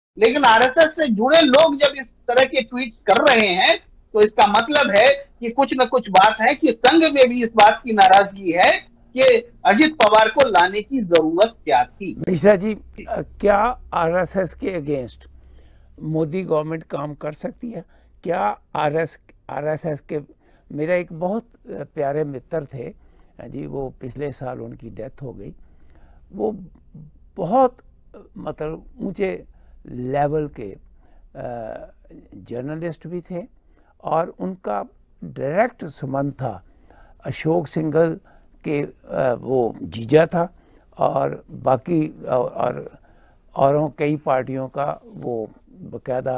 लेकिन आरएसएस से जुड़े लोग जब इस तरह के ट्वीट्स कर रहे हैं तो इसका मतलब है कि कुछ न कुछ बात है कि संघ में भी इस बात की नाराजगी है कि अजित पवार को लाने की जरूरत क्या थी। मिश्रा जी, क्या आरएसएस के अगेंस्ट मोदी गवर्नमेंट काम कर सकती है? क्या आरएसएस के, मेरा एक बहुत प्यारे मित्र थे जी, वो पिछले साल उनकी डेथ हो गई। वो बहुत मतलब ऊंचे लेवल के जर्नलिस्ट भी थे और उनका डायरेक्ट संबंध था अशोक सिंघल के, वो जीजा था और बाकी औरों कई पार्टियों का वो बकायदा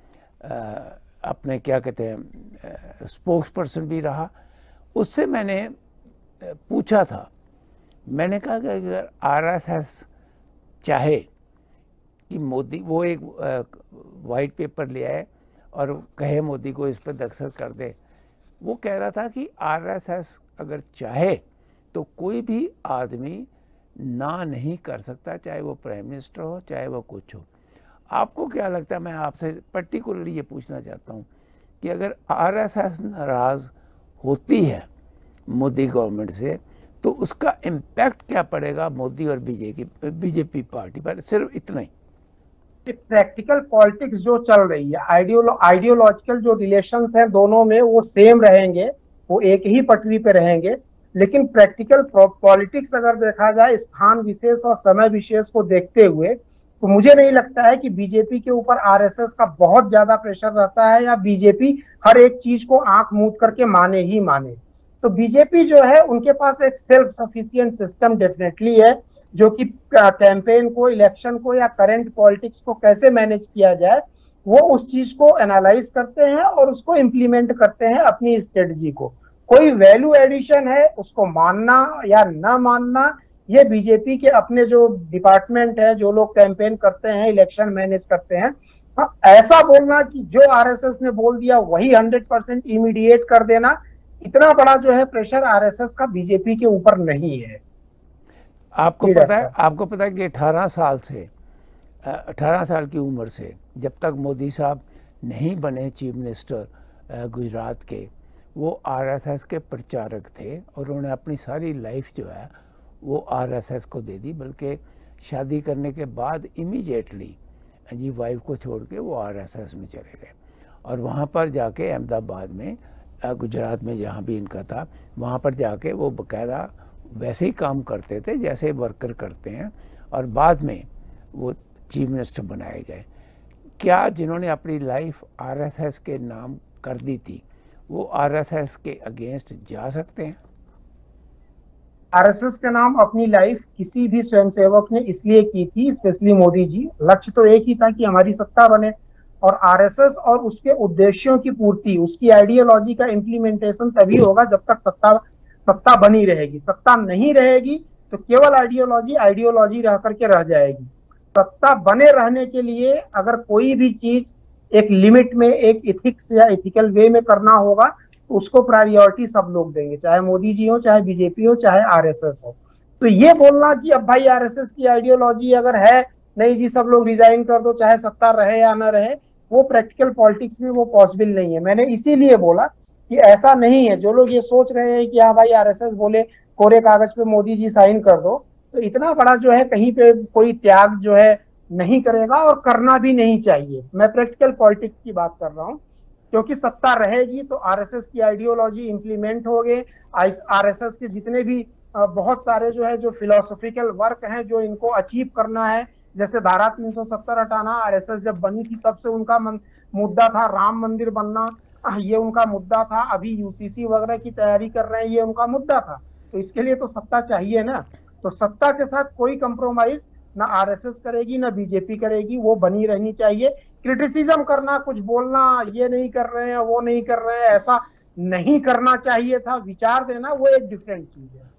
अपने क्या कहते हैं स्पोक्स पर्सन भी रहा। उससे मैंने पूछा था, मैंने कहा कि अगर आरएसएस चाहे कि मोदी, वो एक वाइट पेपर ले आए और कहे मोदी को इस पर दस्तखत कर दे। वो कह रहा था कि आरएसएस अगर चाहे तो कोई भी आदमी ना नहीं कर सकता, चाहे वो प्राइम मिनिस्टर हो चाहे वो कुछ हो। आपको क्या लगता है, मैं आपसे पर्टिकुलरली ये पूछना चाहता हूँ कि अगर आरएसएस नाराज़ होती है मोदी गवर्नमेंट से तो उसका इम्पैक्ट क्या पड़ेगा मोदी और बीजेपी पार्टी पर? सिर्फ इतना ही। प्रैक्टिकल पॉलिटिक्स जो चल रही है, आइडियोलॉजिकल जो रिलेशंस हैं दोनों में वो सेम रहेंगे, वो एक ही पटरी पे रहेंगे। लेकिन प्रैक्टिकल पॉलिटिक्स अगर देखा जाए स्थान विशेष और समय विशेष को देखते हुए, तो मुझे नहीं लगता है कि बीजेपी के ऊपर आरएसएस का बहुत ज्यादा प्रेशर रहता है या बीजेपी हर एक चीज को आंख मूंद करके माने ही माने। तो बीजेपी जो है उनके पास एक सेल्फ सफिशिएंट सिस्टम डेफिनेटली है, जो कि कैंपेन को, इलेक्शन को या करंट पॉलिटिक्स को कैसे मैनेज किया जाए वो उस चीज को एनालाइज करते हैं और उसको इम्प्लीमेंट करते हैं अपनी स्ट्रेटजी को। कोई वैल्यू एडिशन है उसको मानना या ना मानना, ये बीजेपी के अपने जो डिपार्टमेंट है, जो लोग कैंपेन करते हैं, इलेक्शन मैनेज करते हैं। ऐसा बोलना कि जो आरएसएस ने बोल दिया वही 100% इमीडिएट कर देना, इतना बड़ा जो है प्रेशर आरएसएस का बीजेपी के ऊपर नहीं है। आपको पता है कि 18 साल की उम्र से जब तक मोदी साहब नहीं बने चीफ मिनिस्टर गुजरात के, वो आरएसएस के प्रचारक थे और उन्होंने अपनी सारी लाइफ जो है वो आरएसएस को दे दी। बल्कि शादी करने के बाद इमीडिएटली जी वाइफ को छोड़ के वो आरएसएस में चले गए और वहाँ पर जाके अहमदाबाद में, गुजरात में जहाँ भी इनका था, वहाँ पर जाके वो बाकायदा वैसे ही काम करते थे जैसे वर्कर करते हैं और बाद में वो चीफ मिनिस्टर बनाए गए। क्या जिन्होंने अपनी लाइफ आरएसएस के नाम कर दी थी वो आरएसएस के अगेंस्ट जा सकते हैं? आरएसएस के नाम अपनी लाइफ किसी भी स्वयंसेवक ने इसलिए की थी, स्पेशली मोदी जी, लक्ष्य तो एक ही था कि हमारी सत्ता बने। और आरएसएस और उसके उद्देश्यों की पूर्ति, उसकी आइडियोलॉजी का इम्प्लीमेंटेशन तभी होगा जब तक सत्ता बनी रहेगी। सत्ता नहीं रहेगी तो केवल आइडियोलॉजी रह करके रह जाएगी। सत्ता बने रहने के लिए अगर कोई भी चीज एक लिमिट में, एक इथिक्स या इथिकल वे में करना होगा तो उसको प्रायोरिटी सब लोग देंगे, चाहे मोदी जी हो, चाहे बीजेपी हो, चाहे आरएसएस हो। तो ये बोलना कि अब भाई आरएसएस की आइडियोलॉजी अगर है, नहीं जी सब लोग रिजाइन कर दो चाहे सत्ता रहे या ना रहे, वो प्रैक्टिकल पॉलिटिक्स में वो पॉसिबल नहीं है। मैंने इसीलिए बोला कि ऐसा नहीं है। जो लोग ये सोच रहे हैं कि हाँ भाई आरएसएस बोले कोरे कागज पे मोदी जी साइन कर दो, तो इतना बड़ा जो है कहीं पे कोई त्याग जो है नहीं करेगा और करना भी नहीं चाहिए। मैं प्रैक्टिकल पॉलिटिक्स की बात कर रहा हूँ, क्योंकि सत्ता रहेगी तो आरएसएस की आइडियोलॉजी इंप्लीमेंट हो गए। आरएसएस के जितने भी बहुत सारे जो है जो फिलोसॉफिकल वर्क हैं जो इनको अचीव करना है, जैसे धारा 370 हटाना, आरएसएस जब बनी थी तब से उनका मुद्दा था। राम मंदिर बनना ये उनका मुद्दा था। अभी यूसीसी वगैरह की तैयारी कर रहे हैं, ये उनका मुद्दा था। तो इसके लिए तो सत्ता चाहिए ना। तो सत्ता के साथ कोई कंप्रोमाइज ना आरएसएस करेगी ना बीजेपी करेगी, वो बनी रहनी चाहिए। क्रिटिसिज्म करना, कुछ बोलना, ये नहीं कर रहे हैं वो नहीं कर रहे हैं, ऐसा नहीं करना चाहिए था, विचार देना वो एक डिफरेंट चीज है।